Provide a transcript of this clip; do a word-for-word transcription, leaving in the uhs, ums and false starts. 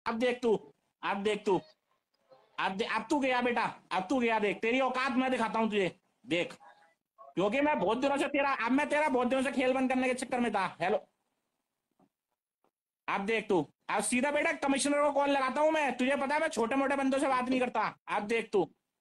अब देख तू, अब देख तू, अब दे, अब तू गया बेटा, अब तू गया, देख तेरी औकात मैं दिखाता हूँ तुझे, देख। क्योंकि मैं बहुत दिनों से तेरा, अब मैं तेरा बहुत दिनों से खेल बंद करने के चक्कर में था। हेलो, अब देख तू, अब सीधा बेटा कमिश्नर को कॉल लगाता हूँ मैं, तुझे पता है मैं छोटे मोटे बंदों से बात नहीं करता। अब देख तू,